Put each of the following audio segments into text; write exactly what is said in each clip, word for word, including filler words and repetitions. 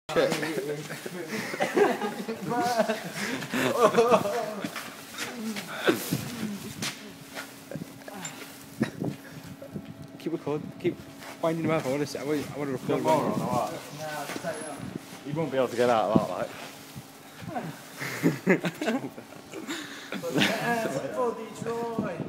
Shit. Keep recording. Keep winding him up. I want to. I want to record. More on, or what? You won't be able to get out of that, like. For Detroit.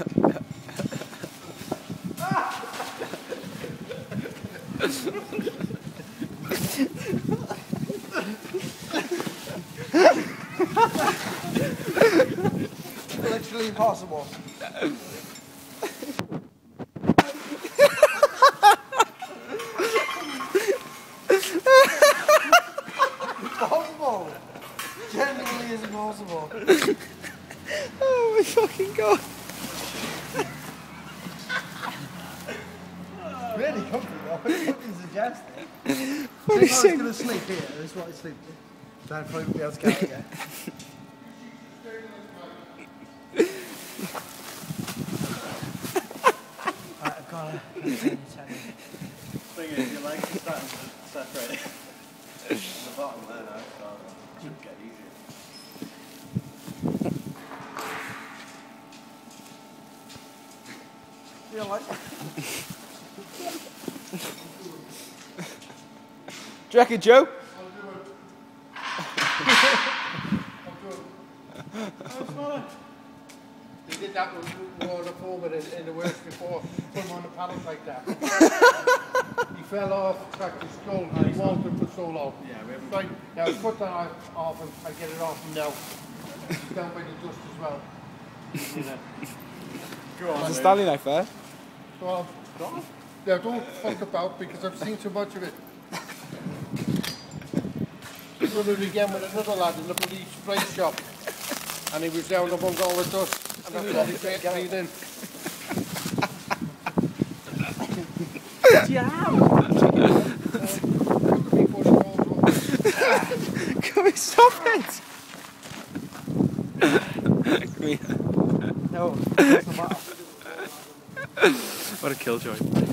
Literally impossible. Impossible. Genuinely is impossible. Oh my fucking god. Really comfy though. What fucking suggesting? What So is if I was it? going to sleep here, this is what I sleep in. Then probably be able to get out again. Right, I've got to Thing is, your legs are starting to separate. The bottom there now, so it should get easier. feel like Do you reckon, Joe? They did that with water forward in, in the works before, put him on a pallet like that. He fell off, cracked his skull, and he wanted for so long. Yeah, we haven't. Right, now I put that off and I get it off him now. He's down by the dust as well. You know. Go on, Is it mate. Stanley knife there? Well, now don't fuck about because I've seen too much of it. I did it again with another lad in the police spray shop. And he was down among all the dust. And that's all he kept breathing. Come on, stop it! Come here. no. That's the bottom. What a killjoy.